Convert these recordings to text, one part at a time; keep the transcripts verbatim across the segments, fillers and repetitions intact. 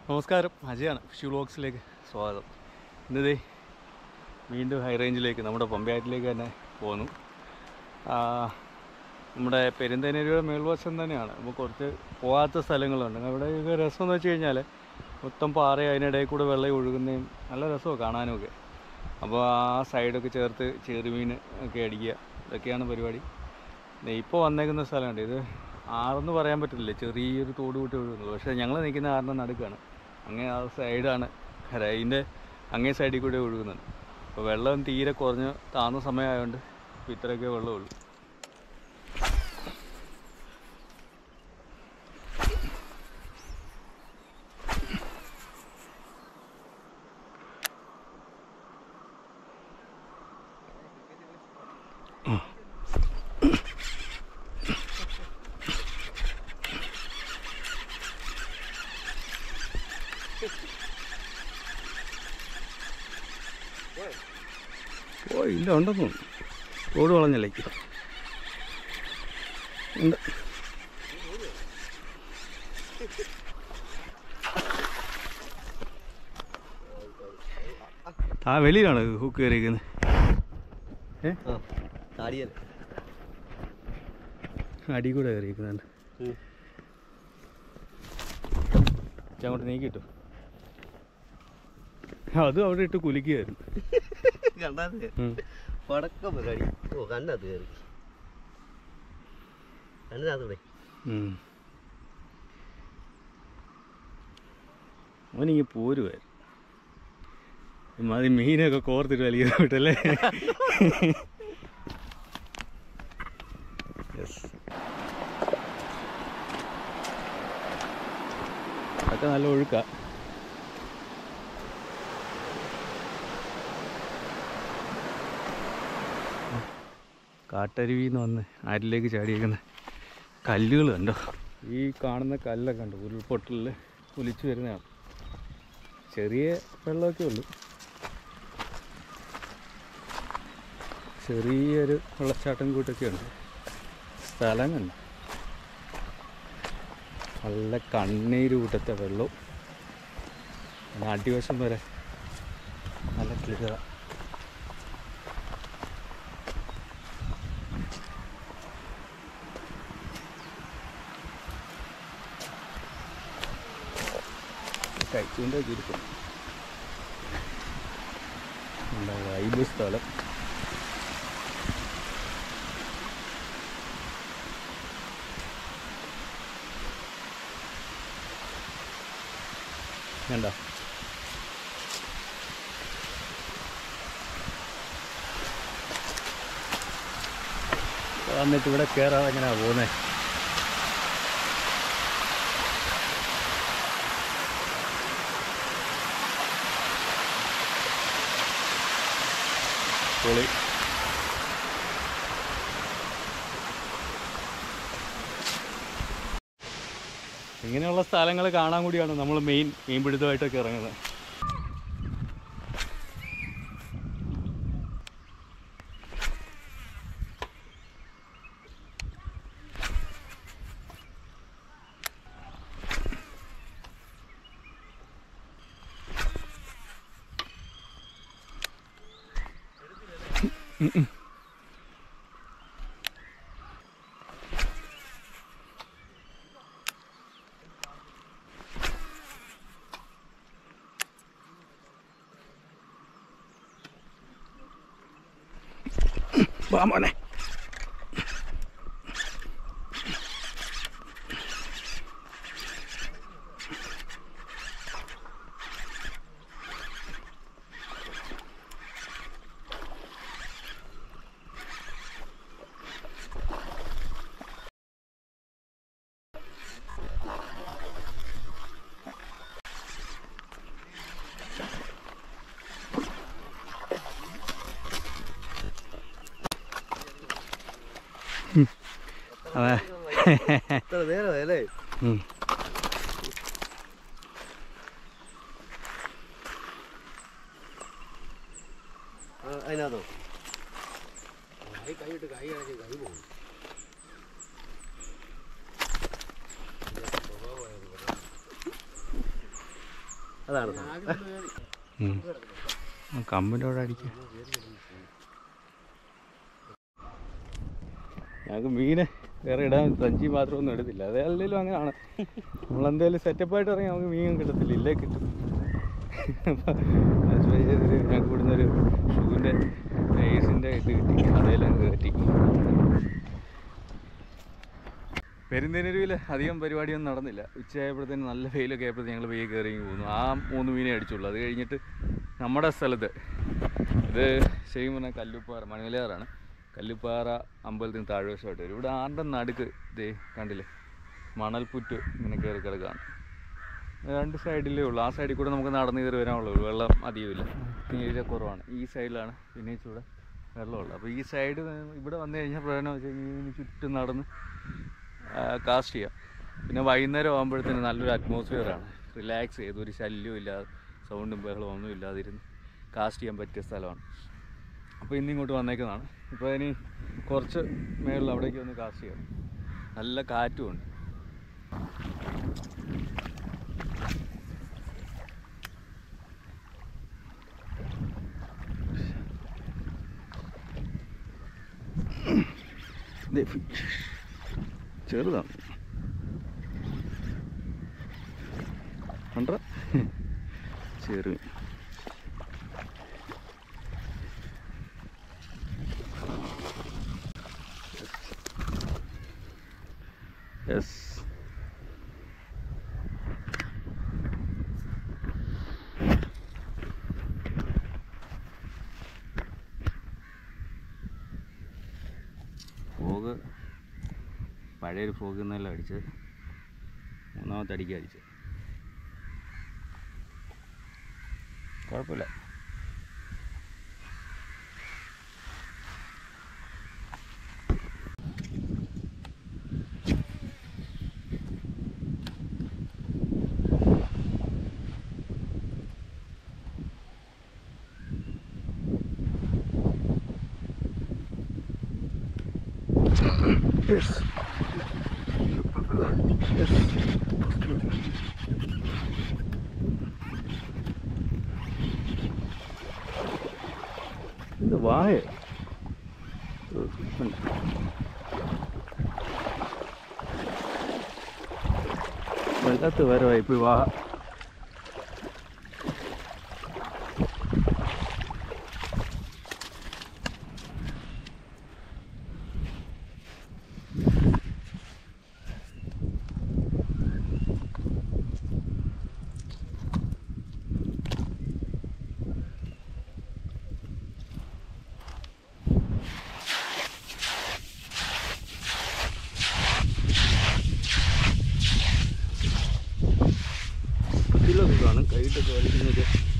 നമസ്കാരം, അജയാണ്. ഫിഷ് വ്ളോഗ്സിലേക്ക് സ്വാഗതം. ഇന്നതേ വീണ്ടും ഹൈ റേഞ്ചിലേക്ക് നമ്മുടെ പമ്പയാറ്റിലേക്ക് തന്നെ പോന്നു. നമ്മുടെ പെരുന്തേനരുവിയുടെ മേൽവശം തന്നെയാണ്. അപ്പോൾ കുറച്ച് പോകാത്ത സ്ഥലങ്ങളുണ്ട്. അവിടെയൊക്കെ രസമെന്ന് വെച്ച് കഴിഞ്ഞാൽ മൊത്തം പാറ, അതിനിടയിൽ കൂടെ വെള്ളം ഒഴുകുന്നതും നല്ല രസമാണ് കാണാനുമൊക്കെ. അപ്പോൾ ആ സൈഡൊക്കെ ചേർത്ത് ചെറുമീൻ ഒക്കെ അടിക്കുക, ഇതൊക്കെയാണ് പരിപാടി. ഇപ്പോൾ വന്നേക്കുന്ന സ്ഥലമുണ്ട്. ഇത് ആറെന്ന് പറയാൻ പറ്റില്ല, ചെറിയൊരു തോട് കൂട്ടി ഒഴുകുന്നത്. പക്ഷേ ഞങ്ങൾ നിൽക്കുന്ന ആറിൻ്റെ നടുക്കാണ്. അങ്ങേ ആ സൈഡാണ് കര, അതിൻ്റെ അങ്ങേ സൈഡിൽ കൂടെ ഒഴുകുന്നത്. അപ്പോൾ വെള്ളം തീരെ കുറഞ്ഞ് താന്ന സമയമായതുകൊണ്ട് ഇപ്പോൾ ഇത്രയൊക്കെ വെള്ളമുള്ളൂ. ഓ ഇല്ല, ഉണ്ടെന്ന് തോന്നുന്നു. തോട് വളഞ്ഞല്ലേക്ക് ഉണ്ട്. ആ വെളിയിലാണ് ഹൂക്ക് കയറിയിരിക്കുന്നത്. ഏ അടി കൂടെ കയറിയിരിക്കുന്നുണ്ട്. അങ്ങോട്ട് നീക്കി കിട്ടും. അതും അവിടെ ഇട്ട് കുലിക്കുകയായിരുന്നു. അവനിങ്ങി പോരുമായിരുന്നു. മതി മീനൊക്കെ കോർത്തിട്ട് വലിയ വിട്ടല്ലേ. അതൊക്കെ നല്ല ഒഴുക്കാ. കാട്ടരുവിന്ന് വന്ന് ആരിലേക്ക് ചാടിയേക്കുന്ന കല്ലുകൾ കണ്ടോ? ഈ കാണുന്ന കല്ലൊക്കെ ഉണ്ട്, ഉരുൾപൊട്ടലിൽ ഒലിച്ചു വരുന്നതാണ്. ചെറിയ വെള്ളമൊക്കെ ഉള്ളു. ചെറിയൊരു വെള്ളച്ചാട്ടം കൂട്ടൊക്കെ ഉണ്ട്. സ്ഥലം കണ്ടു, നല്ല കണ്ണീര് കൂട്ടത്തെ വെള്ളവും അടിവശം വരെ നല്ല ക്ലിയറാണ്. കഴിച്ചുകൊണ്ടൊക്കെ ഇരിക്കും. എന്താ വൈബ് സ്ഥലം. വേണ്ട വന്നിട്ട് ഇവിടെ കയറാതെ എങ്ങനെയാണ് പോകുന്നത്? പൊളി. ഇങ്ങനെയുള്ള സ്ഥലങ്ങൾ കാണാൻ കൂടിയാണ് നമ്മൾ മെയിൻ മീൻപിടുത്തമായിട്ടൊക്കെ ഇറങ്ങുന്നത്. മോനെ അതെ നേരമല്ലേ. അതിനകത്തോ കൈ കൈയിട്ട് കൈ കൈ പോകും. അതാണ് കമ്പിൻ്റെ അവിടെ അടിക്കുക. ഞങ്ങൾക്ക് മീനെ വേറെ ഇടാൻ സഞ്ചി മാത്രമൊന്നും എടുത്തില്ല. അതല്ലെങ്കിലും അങ്ങനെയാണ്, നമ്മളെന്തെങ്കിലും സെറ്റപ്പായിട്ട് ഇറങ്ങി നമുക്ക് മീൻ കിട്ടത്തില്ല, ഇല്ലേ കിട്ടും. ഞങ്ങൾക്ക് ഇവിടുന്ന് ഒരു ഷൂവിൻ്റെ ഏസിൻ്റെ ഇത് കിട്ടി, അതേലും കയറ്റി. പെരുന്തേനരുവിൽ അധികം പരിപാടിയൊന്നും നടന്നില്ല. ഉച്ചയായപ്പോഴത്തേന് നല്ല വെയിലൊക്കെ ആയപ്പോഴത്തേന് ഞങ്ങൾ വെയിൽ കയറി പോകുന്നു. ആ മൂന്ന് മീനെ അടിച്ചുള്ളൂ. അത് കഴിഞ്ഞിട്ട് നമ്മുടെ സ്ഥലത്ത് ഇത് ശരിക്കും പറഞ്ഞാൽ കല്ലുപ്പാറ മണിമലയാറാണ്. കല്ലുപ്പാറ അമ്പലത്തിന് താഴ്വശമായിട്ട് വരും. ഇവിടെ ആരുടെ നടുക്ക് ഇതേ കണ്ടില്ലേ മണൽപ്പുറ്റ് ഇങ്ങനെ കയറി കിടക്കുകയാണ്. രണ്ട് സൈഡിലേ ഉള്ളൂ. ആ സൈഡിൽ കൂടെ നമുക്ക് നടന്ന് കയറി വരാനുള്ളൂ. വെള്ളം അധികമില്ല, തീരെ കുറവാണ്. ഈ സൈഡിലാണ് പിന്നെ ചൂടെ വെള്ളമുള്ളത്. അപ്പോൾ ഈ സൈഡ് ഇവിടെ വന്നു കഴിഞ്ഞാൽ പ്രധാനം വെച്ച് കഴിഞ്ഞാൽ ചുറ്റും നടന്ന് കാസ്റ്റ് ചെയ്യാം. പിന്നെ വൈകുന്നേരം ആകുമ്പോഴത്തേന് നല്ലൊരു അറ്റ്മോസ്ഫിയറാണ്. റിലാക്സ് ചെയ്ത് ഒരു ശല്യവും ഇല്ലാതെ സൗണ്ടും ബഹളവും ഒന്നും ഇല്ലാതിരുന്ന് കാസ്റ്റ് ചെയ്യാൻ പറ്റിയ സ്ഥലമാണ്. അപ്പോൾ ഇന്നിങ്ങോട്ട് വന്നേക്കുന്നതാണ്. ഇപ്പോൾ ഇനി കുറച്ച് മേളിൽ അവിടേക്ക് ഒന്ന് കാസ്റ്റ് ചെയ്യാം. നല്ല കാറ്റുമുണ്ട്. ചെറുതാണ് കണ്ട ചെറു. യെസ് ഫോഗ് പഴയൊരു ഫോഗ് നിന്നെല്ലാം അടിച്ച് മൂന്നാമത്തെ അടിക്ക് അടിച്ച് കുഴപ്പമില്ല. Yes. Yes. இந்த வாய் വെള്ളത്ത് വരെ ഇപ്പൊ വാ. ഇതിലൊക്കെയാണ് കൈയിട്ടൊക്കെ വലിക്കുന്നത്.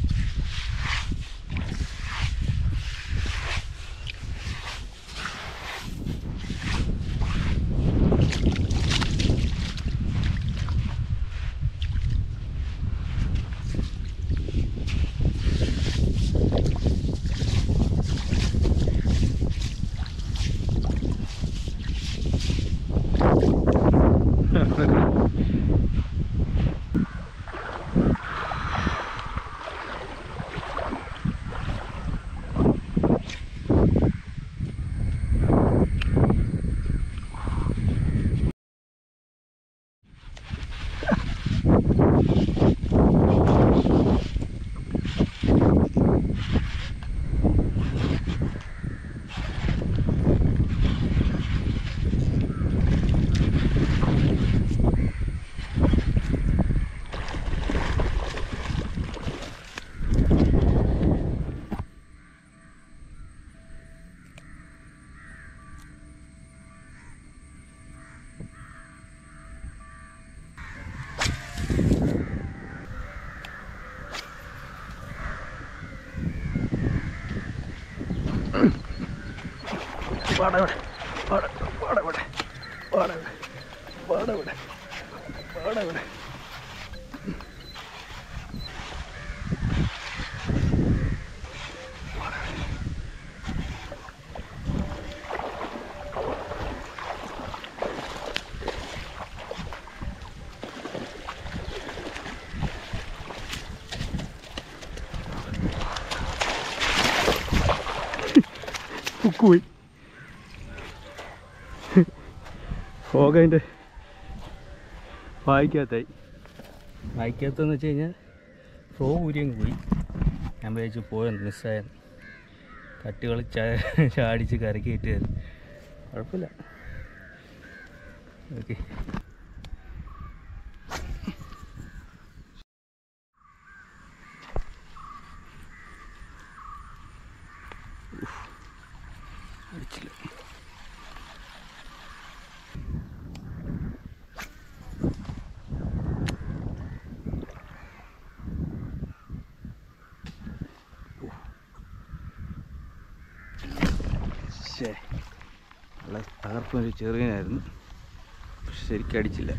പാടവിടെ പാടവിടെ പാടവിടെ പാടവിടെ പാടവിടെ ബുക്ക് പോയി. ഫോഗ് അതിൻ്റെ വായിക്കാത്തായി. വായിക്കാത്തെന്ന് വെച്ച് കഴിഞ്ഞാൽ ഫ്രോഗ് ഊരിയങ്ങ് പോയി. ഞാൻ വിചാരിച്ചു പോയെന്ന് മിസ്സായെന്ന്. തട്ടുകൾ ചാടിച്ച് കരക്കി ഇട്ടായിരുന്നു. കുഴപ്പമില്ല. ഓക്കെ. അടിച്ചില്ല. ശേ, നല്ല തകർപ്പൊരു ചെറിയനായിരുന്നു. പക്ഷെ ശരിക്കും അടിച്ചില്ല.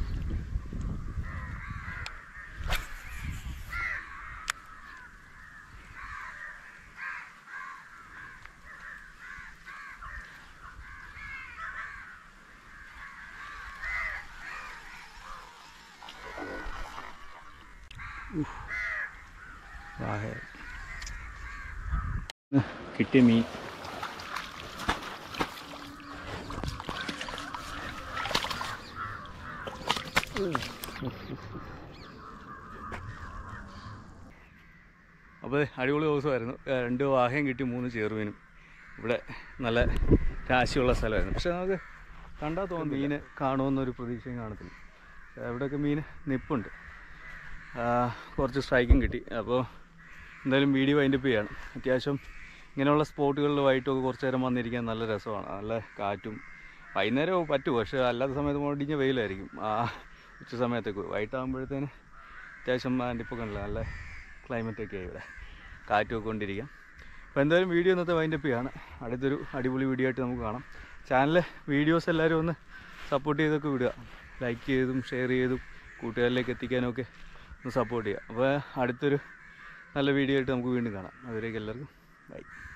കിട്ടിയ മീൻ അപ്പോൾ അടിപൊളി ദിവസമായിരുന്നു. രണ്ട് വാഹയും കിട്ടി, മൂന്ന് ചെറുമീനും. ഇവിടെ നല്ല രാശിയുള്ള സ്ഥലമായിരുന്നു. പക്ഷേ നമുക്ക് കണ്ടാൽ തോന്നും മീൻ കാണുമെന്നൊരു പ്രതീക്ഷയും കാണത്തില്ല. ഇവിടെയൊക്കെ മീൻ നിപ്പുണ്ട്. കുറച്ച് സ്ട്രൈക്കും കിട്ടി. അപ്പോൾ എന്തായാലും വീഡിയോ വൈൻഡപ്പ് ചെയ്യാണ്. അത്യാവശ്യം ഇങ്ങനെയുള്ള സ്പോട്ടുകളിൽ വൈകിട്ടൊക്കെ കുറച്ച് നേരം വന്നിരിക്കാൻ നല്ല രസമാണ്. നല്ല കാറ്റും. വൈകുന്നേരം പറ്റും, പക്ഷേ അല്ലാത്ത സമയത്ത് മുടിഞ്ഞ വെയിലായിരിക്കും. ആ ഉച്ച സമയത്തേക്ക് വൈകിട്ടാകുമ്പോഴത്തേന് അത്യാവശ്യം നിപ്പൊക്കെ ഉണ്ടല്ലോ, നല്ല ക്ലൈമറ്റൊക്കെ ആയി ഇവിടെ, കാറ്റുമൊക്കെ കൊണ്ടിരിക്കാം. അപ്പോൾ എന്തായാലും വീഡിയോ ഇന്നത്തെ വൈൻഡപ്പ് ചെയ്യാണ്. അടുത്തൊരു അടിപൊളി വീഡിയോ ആയിട്ട് നമുക്ക് കാണാം. ചാനലിലെ വീഡിയോസ് എല്ലാവരും ഒന്ന് സപ്പോർട്ട് ചെയ്തൊക്കെ വിടുക. ലൈക്ക് ചെയ്തും ഷെയർ ചെയ്തും കൂട്ടുകാരിലേക്ക് എത്തിക്കാനൊക്കെ ഒന്ന് സപ്പോർട്ട് ചെയ്യുക. അപ്പോൾ അടുത്തൊരു നല്ല വീഡിയോ ആയിട്ട് നമുക്ക് വീണ്ടും കാണാം. അതുവരേക്കും എല്ലാവർക്കും ബൈ.